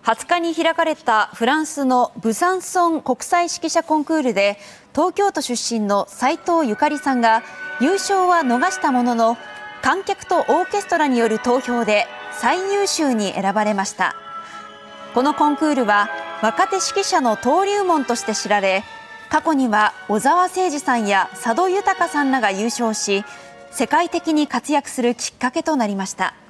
20日に開かれたフランスのブザンソン国際指揮者コンクールで東京都出身の斉藤ゆかりさんが優勝は逃したものの観客とオーケストラによる投票で最優秀に選ばれました。このコンクールは若手指揮者の登竜門として知られ、過去には小澤征爾さんや佐渡裕さんらが優勝し、世界的に活躍するきっかけとなりました。